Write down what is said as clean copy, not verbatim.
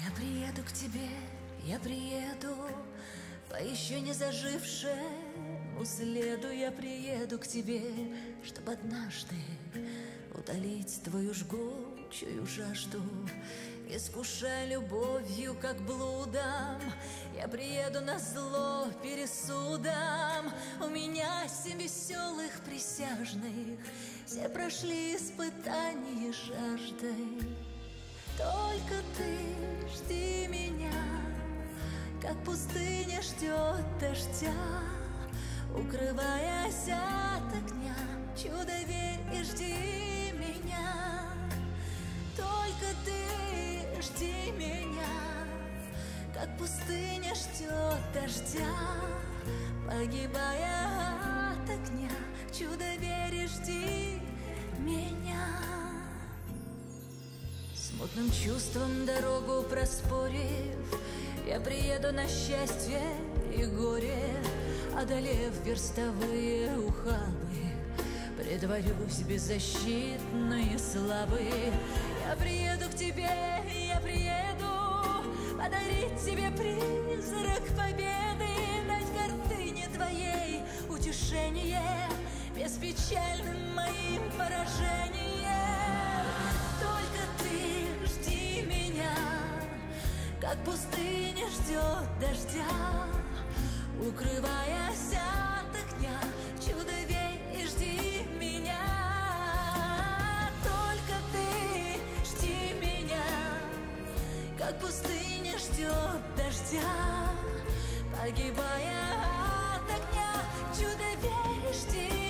Я приеду к тебе, я приеду по еще не зажившему следу. Я приеду к тебе, чтобы однажды утолить твою жгучую жажду. Искушая любовью, как блудом, я приеду назло пересудам. У меня 7 веселых присяжных, все прошли испытания жаждой. Только ты жди меня, как пустыня ждет дождя. Укрываясь от огня, чудо верь и жди меня. Только ты жди меня, как пустыня ждет дождя. Погибая от огня, чудо верь и жди меня. Смутным чувством дорогу проспорив, я приеду на счастье и горе. Одолев верстовые ухабы, притворюсь беззащитной и слабой. Я приеду к тебе, я приеду подарить тебе призрак победы, дать гордыне твоей утешение беспечальным моим поражением. Только ты жди меня, как пустыня ждет дождя. Укрываясь от огня, чудо верь и жди меня. Только ты жди меня, как пустыня ждет дождя. Погибая от огня, чудо верь и жди